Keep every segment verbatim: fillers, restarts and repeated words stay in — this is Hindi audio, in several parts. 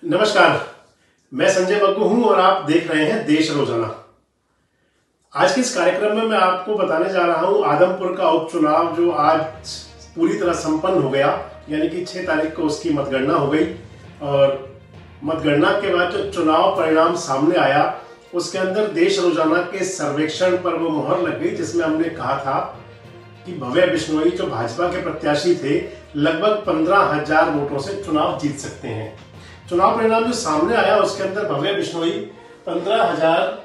नमस्कार, मैं संजय मग्गू हूं और आप देख रहे हैं देश रोजाना। आज के इस कार्यक्रम में मैं आपको बताने जा रहा हूं आदमपुर का उपचुनाव जो आज पूरी तरह संपन्न हो गया, यानी कि छह तारीख को उसकी मतगणना हो गई। और मतगणना के बाद जो चुनाव परिणाम सामने आया उसके अंदर देश रोजाना के सर्वेक्षण पर वो मोहर लग गई जिसमें हमने कहा था कि भव्य बिश्नोई जो भाजपा के प्रत्याशी थे लगभग पंद्रह हजार वोटों से चुनाव जीत सकते हैं। चुनाव परिणाम जो सामने आया उसके अंदर भव्य बिश्नोई पंद्रह हजार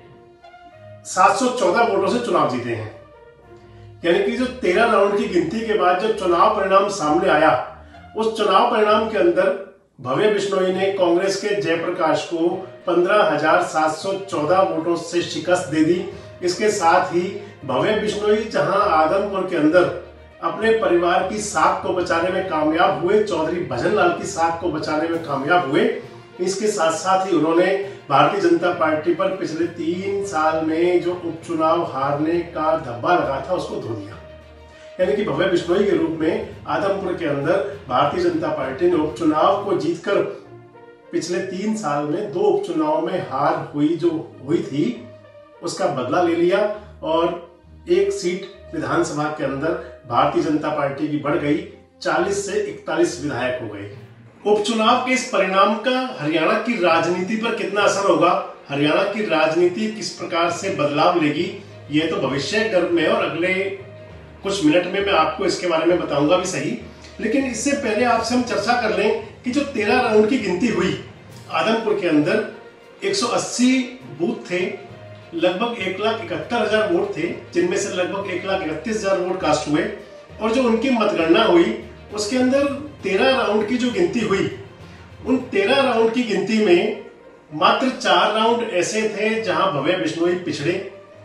सात सौ चौदह वोटों से चुनाव जीते हैं। यानी कि जो तेरह राउंड की गिनती के बाद जो चुनाव परिणाम सामने आया उस चुनाव परिणाम के अंदर भव्य बिश्नोई ने कांग्रेस के जयप्रकाश को पंद्रह हजार सात सौ चौदह वोटों से शिकस्त दे दी। इसके साथ ही भव्य बिश्नोई जहां आदमपुर के अंदर अपने परिवार की साख को बचाने में कामयाब हुए, चौधरी भजन लाल की साख को बचाने में कामयाब हुए, इसके साथ साथ ही उन्होंने भारतीय जनता पार्टी पर पिछले तीन साल में जो उपचुनाव हारने का धब्बा लगा था उसको धो दिया। यानी कि भव्य बिश्नोई के रूप में आदमपुर के अंदर भारतीय जनता पार्टी ने उपचुनाव को जीतकर पिछले तीन साल में दो उपचुनाव में हार हुई जो हुई थी उसका बदला ले लिया और एक सीट विधानसभा के अंदर भारतीय जनता पार्टी की बढ़ गई, चालीस से इकतालीस विधायक हो गए। उपचुनाव के इस परिणाम का हरियाणा की राजनीति पर कितना असर होगा, हरियाणा की राजनीति किस प्रकार से बदलाव लेगी, ये तो भविष्य गर्भ में और अगले कुछ मिनट में मैं आपको इसके बारे में बताऊंगा भी सही। लेकिन इससे पहले आपसे हम चर्चा कर लें कि जो तेरह राउंड की गिनती हुई आदमपुर के अंदर एक सौ अस्सी बूथ थे, लगभग एक लाख इकहत्तर हजार वोट थे, जिनमें से लगभग एक लाख इकतीस हजार वोट कास्ट हुए। और जो उनकी मतगणना हुई उसके अंदर तेरह राउंड की जो गिनती हुई, उन तेरह राउंड की गिनती में मात्र चार राउंड ऐसे थे जहां भव्य बिश्नोई पिछड़े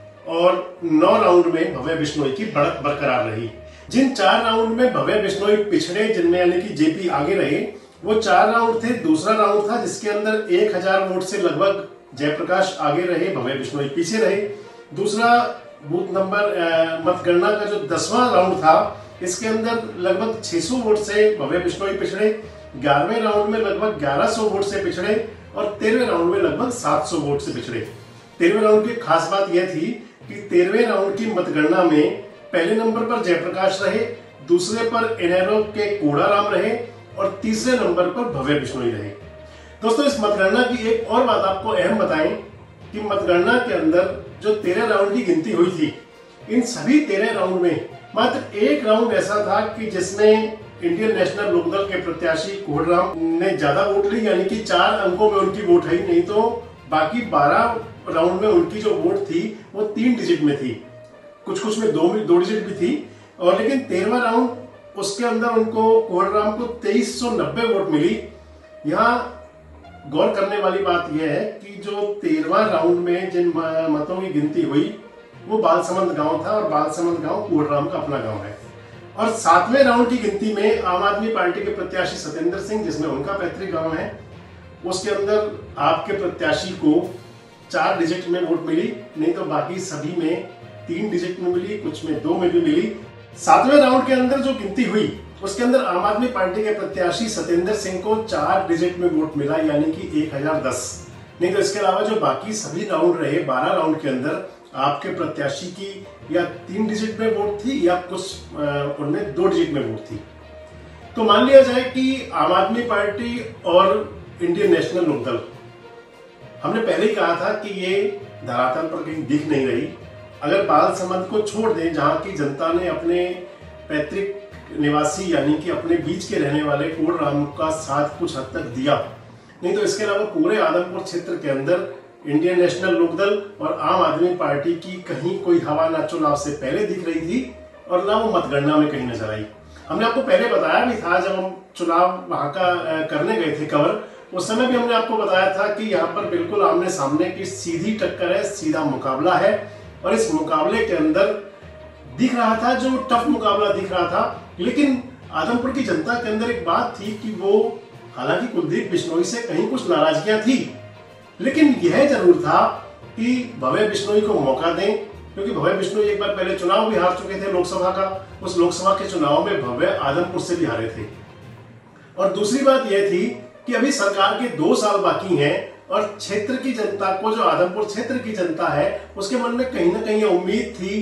और नौ राउंड में भव्य बिश्नोई की बढ़त बरकरार रही। जिन चार राउंड में भव्य बिश्नोई पिछड़े, जिनमें यानी कि जेपी आगे रहे, वो चार राउंड थे। दूसरा राउंड था जिसके अंदर एक हजार वोट से लगभग जयप्रकाश आगे रहे, भव्य बिश्नोई पीछे रहे। दूसरा बूथ नंबर मतगणना का जो दसवां राउंड था इसके अंदर लगभग छह सौ वोट से भव्य बिश्नोई पिछड़े, ग्यारहवें राउंड में लगभग ग्यारह सौ वोट से पिछड़े और तेरहवें राउंड में लगभग सात सौ वोट से पिछड़े। तेरहवें राउंड की खास बात यह थी कि तेरहवें राउंड की मतगणना में पहले नंबर पर जयप्रकाश रहे, दूसरे पर इनेलो के कोड़ाराम रहे और तीसरे नंबर पर भव्य बिश्नोई रहे। दोस्तों, इस मतगणना की एक और बात आपको अहम बताएं कि मतगणना के अंदर जो तेरह राउंड की गिनती हुई थी, इन सभी तेरह राउंड में मात्र एक राउंड ऐसा था कि जिसमें इंडियन नेशनल लोकदल के प्रत्याशी कोड़राम ने ज्यादा वोट ली, यानी कि चार अंकों में उनकी वोट है, नहीं तो बाकी बारह राउंड में उनकी जो वोट थी वो तीन डिजिट में थी, कुछ कुछ में दो दो डिजिट भी थी। और लेकिन तेरहवां राउंड उसके अंदर उनको कोड़राम को तेईस सौ नब्बे वोट मिली। यहाँ गौर करने वाली बात यह है कि जो तेरहवां राउंड में जिन मतों की गिनती हुई वो बालसमंद गांव था और बालसमंद गांव कोड़राम का अपना गांव है। और सातवें राउंड की गिनती में आम आदमी पार्टी के प्रत्याशी सत्येंद्र सिंह, जिसमें उनका पैतृक गांव है, उसके अंदर आपके प्रत्याशी को चार डिजिट में वोट मिली, नहीं तो बाकी सभी में तीन डिजिट में मिली, कुछ में दो में भी मिली। सातवें राउंड के अंदर जो गिनती हुई उसके अंदर आम आदमी पार्टी के प्रत्याशी सत्येंद्र सिंह को चार डिजिट में वोट मिला, यानी कि एक हजार दस। नहीं तो इसके अलावा जो बाकी सभी राउंड रहे, बारह राउंड के अंदर आपके प्रत्याशी की या तीन डिजिट में वोट थी या कुछ उनमें दो डिजिट में वोट थी। तो मान लिया जाए कि आम आदमी पार्टी और इंडियन नेशनल लोकदल, हमने पहले ही कहा था कि ये धरातल पर कहीं दिख नहीं रही। अगर बालसमंद को छोड़ दें, जहां की जनता ने अपने पैतृक निवासी यानी कि अपने बीच के रहने वाले कोड़राम का साथ कुछ हद तक दिया, नहीं तो इसके अलावा पूरे आदमपुर क्षेत्र के अंदर इंडियन नेशनल लोकदल और आम आदमी पार्टी की कहीं कोई हवा ना चुनाव से पहले दिख रही थी और ना वो मतगणना में कहीं नजर आई। हमने आपको पहले बताया भी था, जब हम चुनाव वहां का करने गए थे कवर, उस समय भी हमने आपको बताया था कि यहाँ पर बिल्कुल आमने सामने की सीधी टक्कर है, सीधा मुकाबला है। और इस मुकाबले के अंदर दिख रहा था, जो टफ मुकाबला दिख रहा था, लेकिन आदमपुर की जनता के अंदर एक बात थी कि वो, हालांकि कुलदीप बिश्नोई से कहीं कुछ नाराजगियां थी, लेकिन यह जरूर था कि भव्य बिश्नोई को मौका दें, क्योंकि भव्य बिश्नोई एक बार पहले चुनाव भी हार चुके थे लोकसभा का। उस लोकसभा के चुनाव में भव्य आदमपुर से भी हारे थे। और दूसरी बात यह थी कि अभी सरकार के दो साल बाकी हैं और क्षेत्र की जनता को, जो आदमपुर क्षेत्र की जनता है, उसके मन में कहीं ना कहीं उम्मीद थी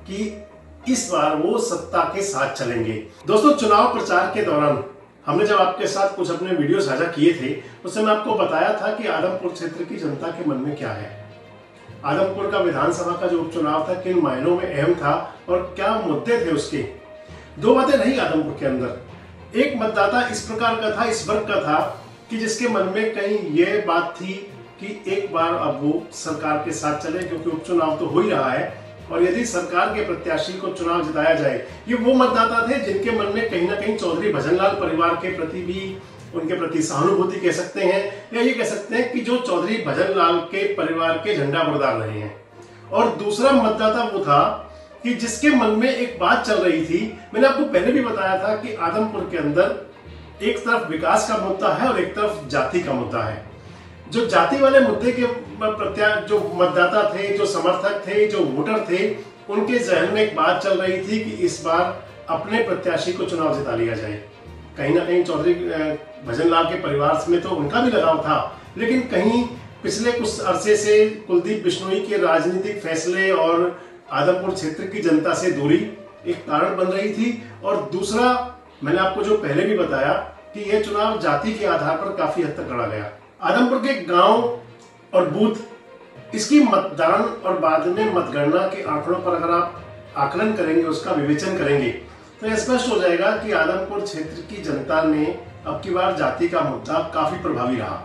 कि इस बार वो सत्ता के साथ चलेंगे। दोस्तों, चुनाव प्रचार के दौरान हमने जब आपके साथ कुछ अपने वीडियो साझा किए थे, उससे मैं आपको बताया था कि आदमपुर क्षेत्र की जनता के मन में क्या है, आदमपुर का विधानसभा का जो उपचुनाव था किन मायनों में अहम था और क्या मुद्दे थे उसके। दो बातें रही आदमपुर के अंदर। एक मतदाता इस प्रकार का था, इस वर्ग का था कि जिसके मन में कहीं ये बात थी कि एक बार अब वो सरकार के साथ चले, क्योंकि उपचुनाव तो हो ही रहा है और यदि सरकार के प्रत्याशी को चुनाव जिताया जाए। ये वो मतदाता थे जिनके मन में कहीं ना कहीं चौधरी भजनलाल परिवार के प्रति भी, उनके प्रति सहानुभूति कह सकते हैं, या ये कह सकते हैं कि जो चौधरी भजनलाल के परिवार के झंडा बरदार रहे हैं। और दूसरा मतदाता वो था कि जिसके मन में एक बात चल रही थी, मैंने आपको पहले भी बताया था कि आदमपुर के अंदर एक तरफ विकास का मुद्दा है और एक तरफ जाति का मुद्दा है। जो जाति वाले मुद्दे के प्रत्या जो मतदाता थे, जो समर्थक थे, जो वोटर थे, उनके जहन में एक बात चल रही थी कि इस बार अपने प्रत्याशी को चुनाव जिता लिया जाए। कहीं ना कहीं चौधरी भजनलाल के परिवार में तो उनका भी लगाव था, लेकिन कहीं पिछले कुछ अरसे से कुलदीप बिश्नोई के राजनीतिक फैसले और आदमपुर क्षेत्र की जनता से दूरी एक कारण बन रही थी। और दूसरा, मैंने आपको जो पहले भी बताया कि यह चुनाव जाति के आधार पर काफी हद तक लड़ा गया। आदमपुर के गांव और बूथ, इसकी मतदान और बाद में मतगणना के आंकड़ों पर अगर आप आकलन करेंगे, उसका विवेचन करेंगे, तो स्पष्ट हो जाएगा कि आदमपुर क्षेत्र की जनता ने अब की बार जाति का मुद्दा काफी प्रभावी रहा।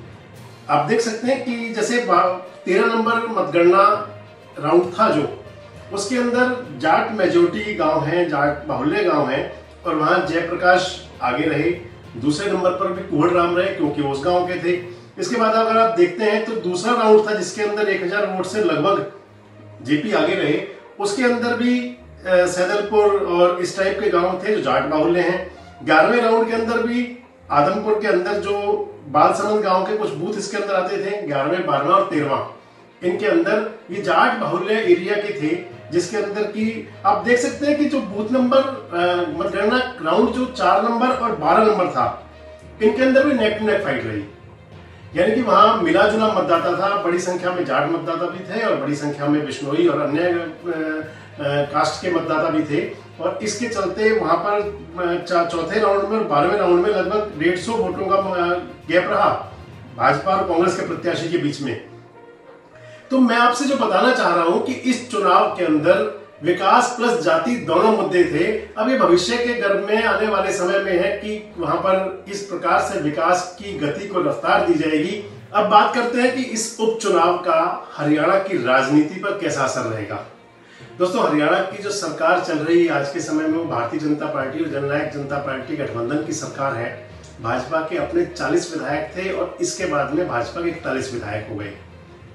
आप देख सकते हैं कि जैसे तेरह नंबर मतगणना राउंड था जो, उसके अंदर जाट मेजोरिटी गांव है, जाट बाहुल्य गांव है, और वहां जयप्रकाश आगे रहे। दूसरे नंबर पर भी कुहड़ राम रहे क्योंकि उस गांव के थे। इसके बाद अगर आप देखते हैं तो दूसरा राउंड था जिसके अंदर एक हजार वोट से लगभग जेपी आगे रहे। उसके अंदर भी सैदलपुर और इस टाइप के गांव थे जो जाट बाहुल्य हैं। ग्यारहवें राउंड के अंदर भी आदमपुर के अंदर जो बालसमंद गांव के कुछ बूथ इसके अंदर आते थे, ग्यारहवें, बारहवां और तेरहवां, इनके अंदर ये जाट बाहुल्य एरिया के थे, जिसके अंदर की आप देख सकते हैं कि जो बूथ नंबर मतगणना राउंड जो चार नंबर और बारह नंबर था, इनके अंदर भी नेक टू नेक फाइट रही। यानी कि वहां मिला जुला मतदाता था, बड़ी संख्या में जाट मतदाता भी थे और बड़ी संख्या में बिश्नोई और अन्य कास्ट के मतदाता भी थे। और इसके चलते वहां पर चौथे राउंड में और बारहवें राउंड में लगभग डेढ़ सौ वोटों का गैप रहा भाजपा और कांग्रेस के प्रत्याशी के बीच में। तो मैं आपसे जो बताना चाह रहा हूं कि इस चुनाव के अंदर विकास प्लस जाति दोनों मुद्दे थे। अब ये भविष्य के गर्भ में आने वाले समय में है कि वहां पर इस प्रकार से विकास की गति को रफ्तार दी जाएगी। अब बात करते हैं कि इस उपचुनाव का हरियाणा की राजनीति पर कैसा असर रहेगा। दोस्तों, हरियाणा की जो सरकार चल रही है आज के समय में, वो भारतीय जनता पार्टी और जननायक जनता पार्टी गठबंधन की सरकार है। भाजपा के अपने चालीस विधायक थे और इसके बाद में भाजपा के इकतालीस विधायक हो गए।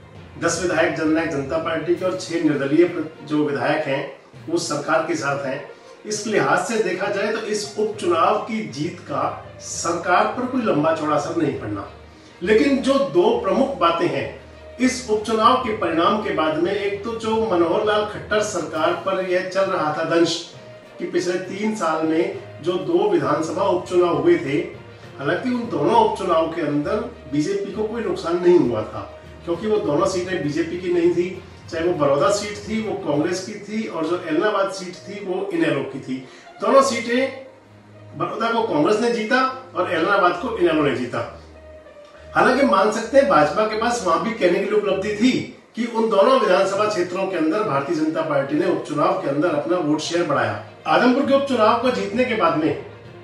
दस विधायक जननायक जनता पार्टी के और छह निर्दलीय जो विधायक हैं वो सरकार के साथ हैं। इस लिहाज से देखा जाए तो इस उपचुनाव की जीत का सरकार पर कोई लंबा चौड़ा असर नहीं पड़ना। लेकिन जो दो प्रमुख बातें हैं इस उपचुनाव के परिणाम के बाद में, एक तो जो मनोहर लाल खट्टर सरकार पर यह चल रहा था दंश कि पिछले तीन साल में जो दो विधानसभा उपचुनाव हुए थे, हालांकि उन दोनों उपचुनाव के अंदर बीजेपी को कोई नुकसान नहीं हुआ था, क्योंकि वो दोनों सीटें बीजेपी की नहीं थी। चाहे वो बड़ौदा सीट थी वो कांग्रेस की थी, और जो एलनाबाद सीट थी वो इनेलो की थी। दोनों सीटें बड़ौदा को कांग्रेस ने जीता और एलनाबाद को इनेलो ने जीता। हालांकि मान सकते हैं भाजपा के पास वहां भी कहने के लिए उपलब्धि थी कि उन दोनों विधानसभा क्षेत्रों के अंदर भारतीय जनता पार्टी ने उपचुनाव के अंदर अपना वोट शेयर बढ़ाया। आदमपुर के उपचुनाव को जीतने के बाद में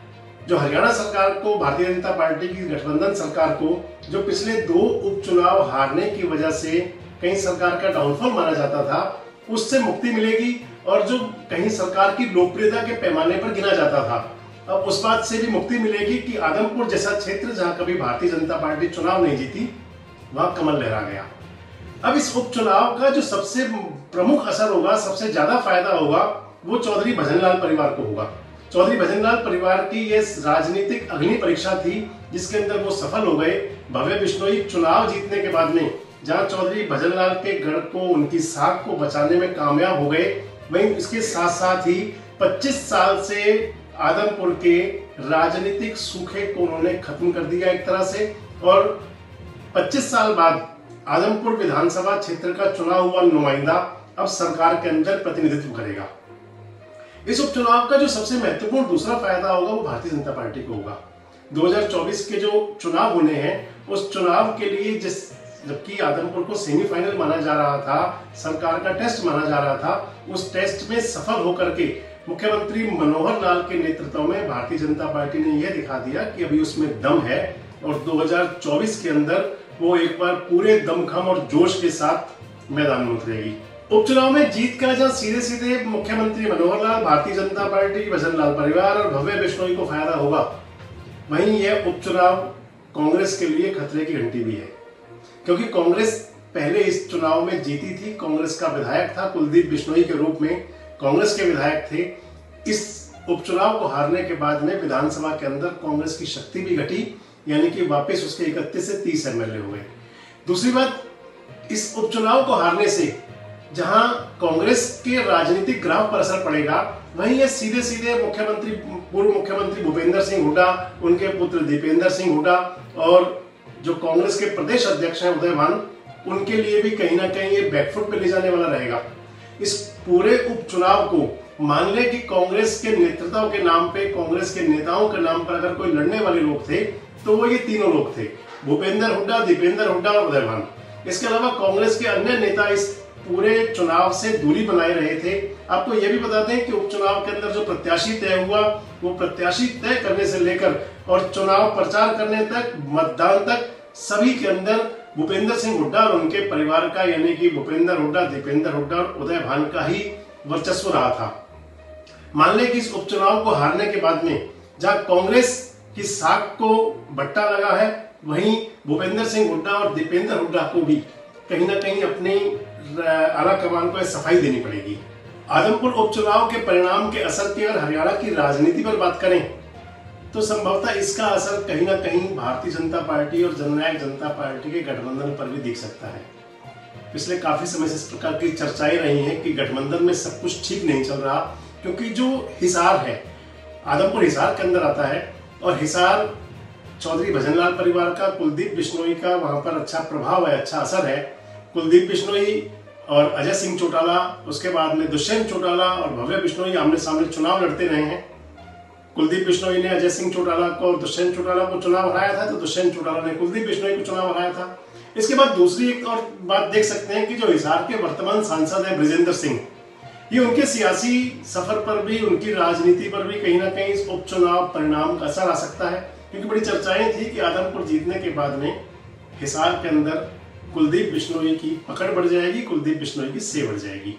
जो हरियाणा सरकार को, भारतीय जनता पार्टी की गठबंधन सरकार को, जो पिछले दो उपचुनाव हारने की वजह से कहीं सरकार का डाउनफॉल माना जाता था, उससे मुक्ति मिलेगी। और जो कहीं सरकार की लोकप्रियता के पैमाने पर गिना जाता था, अब उस बात से भी मुक्ति मिलेगी कि आदमपुर जैसा क्षेत्र जहां कभी भारतीय जनता पार्टी चुनाव नहीं जीती, वहां कमल लहरा गया। अब इस उपचुनाव का जो सबसे प्रमुख असर होगा, सबसे ज्यादा फायदा होगा, वो चौधरी भजनलाल परिवार को होगा। चौधरी भजनलाल परिवार की ये राजनीतिक अग्नि परीक्षा थी जिसके अंदर वो सफल हो गए। भव्य बिश्नोई चुनाव जीतने के बाद में जहां चौधरी भजनलाल के गढ़ को, उनकी साख को बचाने में कामयाब हो गए, वहीं इसके साथ साथ ही पच्चीस साल से आदमपुर के राजनीतिक सूखे को उन्होंने खत्म कर दिया एक तरह से। और पच्चीस साल बाद आदमपुर विधानसभा क्षेत्र का चुना हुआ नुमाइंदा अब सरकार के अंदर प्रतिनिधित्व करेगा। इस उपचुनाव का जो सबसे महत्वपूर्ण दूसरा फायदा होगा वो भारतीय जनता पार्टी को होगा। दो हज़ार चौबीस के जो चुनाव होने हैं उस चुनाव के लिए जिस जबकि आदमपुर को सेमीफाइनल माना जा रहा था, सरकार का टेस्ट माना जा रहा था, उस टेस्ट में सफल होकर के मुख्यमंत्री मनोहर लाल के नेतृत्व में भारतीय जनता पार्टी ने यह दिखा दिया कि अभी उसमें दम है और दो हज़ार चौबीस के अंदर वो एक बार पूरे दमखम और जोश के साथ मैदान में उतरेगी। उपचुनाव में जीत का जहां सीधे सीधे मुख्यमंत्री मनोहर लाल, भारतीय जनता पार्टी, भजन लाल परिवार और भव्य बिश्नोई को फायदा होगा, वहीं यह उपचुनाव कांग्रेस के लिए खतरे की घंटी भी है, क्योंकि कांग्रेस पहले इस चुनाव में जीती थी। कांग्रेस का विधायक था कुलदीप बिश्नोई के रूप में कांग्रेस के विधायक थे। इस उपचुनाव को हारने के बाद में विधानसभा के अंदर कांग्रेस की शक्ति भी घटी, यानी कि वापस उसके इकतीस से तीस एमएलए हो गए। दूसरी बात, इस उपचुनाव को हारने से जहां कांग्रेस के राजनीतिक ग्राफ पर असर पड़ेगा, वहीं ये सीधे सीधे मुख्यमंत्री पूर्व मुख्यमंत्री भूपेंद्र सिंह हुड्डा, उनके पुत्र दीपेंद्र सिंह हुड्डा और जो कांग्रेस के प्रदेश अध्यक्ष हैं उदय भान, उनके लिए भी कहीं ना कहीं ये बैकफुट पे ले जाने वाला रहेगा। इस पूरे उपचुनाव को मान ले कि कांग्रेस के नेतृत्व के नाम पे, कांग्रेस के नेताओं के नाम पर अगर कोई लड़ने वाले लोग थे तो वो ये तीनों लोग थे, भूपेंद्र हुड्डा, दीपेंद्र हुड्डा और उदय भान। इसके अलावा कांग्रेस के अन्य नेता इस पूरे चुनाव से दूरी बनाए रहे थे। आपको यह भी बता दें कि उपचुनाव के अंदर जो प्रत्याशी तय हुआ, वो प्रत्याशी तय करने से लेकर और चुनाव प्रचार करने तक, मतदान तक, सभी के अंदर भूपेंद्र सिंह हुड्डा और उनके परिवार का, यानी कि भूपेंद्र हुड्डा, दीपेंद्र हुड्डा और उदय भान का ही वर्चस्व रहा था। मान लें कि इस उपचुनाव को हारने के बाद में जहां कांग्रेस की साख को बट्टा लगा है, वहीं भूपेंद्र सिंह हुड्डा और दीपेंद्र हुड्डा को भी कहीं ना कहीं अपनी आला कमान को सफाई देनी पड़ेगी। आदमपुर उपचुनाव के परिणाम के असर की अगर हरियाणा की राजनीति पर बात करें तो संभवतः इसका असर कहीं ना कहीं भारतीय जनता पार्टी और जननायक जनता पार्टी के गठबंधन पर भी दिख सकता है। पिछले काफी समय से इस प्रकार की चर्चाएं रही हैं कि गठबंधन में सब कुछ ठीक नहीं चल रहा, क्योंकि जो हिसार है, आदमपुर हिसार के अंदर आता है और हिसार चौधरी भजनलाल परिवार का, कुलदीप बिश्नोई का वहां पर अच्छा प्रभाव है, अच्छा असर है। कुलदीप बिश्नोई और अजय सिंह चौटाला, उसके बाद में दुष्यंत चौटाला और भव्य बिश्नोई आमने सामने चुनाव लड़ते रहे हैं। कुलदीप बिश्नोई ने अजय सिंह चौटाला को और दुष्यंत चौटाला को चुनाव हराया था, तो दुष्यंत चौटाला ने कुलदीप बिश्नोई को चुनाव हराया था। इसके बाद दूसरी एक और बात देख सकते हैं कि जो हिसार के वर्तमान सांसद है ब्रिजेंद्र सिंह, ये उनके सियासी सफर पर भी, उनकी राजनीति पर भी कहीं ना कहीं इस उपचुनाव परिणाम का असर आ सकता है, क्योंकि बड़ी चर्चाएं थी कि आदमपुर जीतने के बाद में हिसार के अंदर कुलदीप बिश्नोई की पकड़ बढ़ जाएगी, कुलदीप बिश्नोई की सेव बढ़ जाएगी।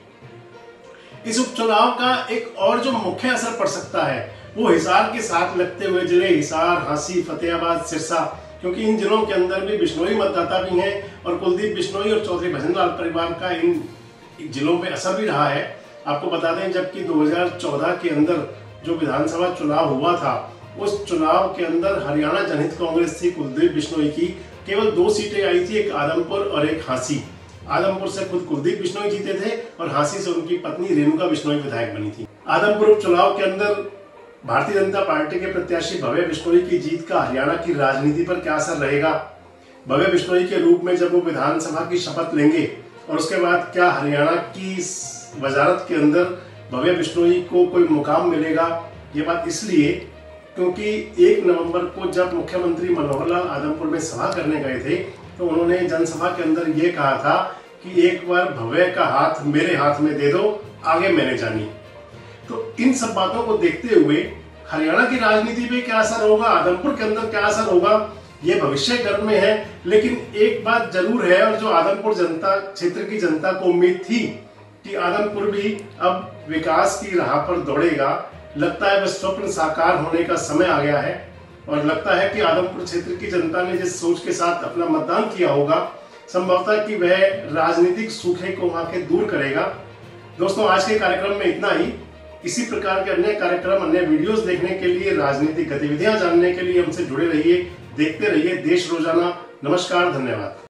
इस उपचुनाव का एक और जो मुख्य असर पड़ सकता है वो हिसार के साथ लगते हुए जिले हिसार, हांसी, फतेहाबाद, सिरसा, क्योंकि इन जिलों के अंदर भी बिश्नोई मतदाता भी हैं और कुलदीप बिश्नोई और चौधरी भजनलाल परिवार का इन जिलों पे असर भी रहा है। आपको बता दें, जबकि दो हज़ार चौदह के अंदर जो विधानसभा चुनाव हुआ था, उस चुनाव के अंदर हरियाणा जनहित कांग्रेस थी कुलदीप बिश्नोई की, केवल दो सीटें आई थी, एक आदमपुर और एक हांसी। आदमपुर से खुद कुलदीप बिश्नोई जीते थे और हांसी से उनकी पत्नी रेणुका बिश्नोई विधायक बनी थी। आदमपुर उपचुनाव के अंदर भारतीय जनता पार्टी के प्रत्याशी भव्य बिश्नोई की जीत का हरियाणा की राजनीति पर क्या असर रहेगा? भव्य बिश्नोई के रूप में जब वो विधानसभा की शपथ लेंगे और उसके बाद क्या हरियाणा की वजारत के अंदर भव्य बिश्नोई को कोई मुकाम मिलेगा? ये बात इसलिए क्योंकि एक नवंबर को जब मुख्यमंत्री मनोहर लाल आदमपुर में सभा करने गए थे तो उन्होंने जनसभा के अंदर ये कहा था कि एक बार भव्य का हाथ मेरे हाथ में दे दो, आगे मैंने जानी। तो इन सब बातों को देखते हुए हरियाणा की राजनीति पे क्या असर होगा, आदमपुर के अंदर क्या असर होगा, ये भविष्य गर्भ में है। लेकिन एक बात जरूर है, और जो आदमपुर जनता क्षेत्र की जनता को उम्मीद थी कि आदमपुर भी अब विकास की राह पर दौड़ेगा, लगता है वह स्वप्न साकार होने का समय आ गया है। और लगता है कि आदमपुर क्षेत्र की जनता ने जिस सोच के साथ अपना मतदान किया होगा, संभवतः कि वह राजनीतिक सूखे को वहां के दूर करेगा। दोस्तों, आज के कार्यक्रम में इतना ही। इसी प्रकार के अन्य कार्यक्रम, अन्य वीडियोस देखने के लिए, राजनीतिक गतिविधियां जानने के लिए हमसे जुड़े रहिए, देखते रहिए देश रोजाना। नमस्कार, धन्यवाद।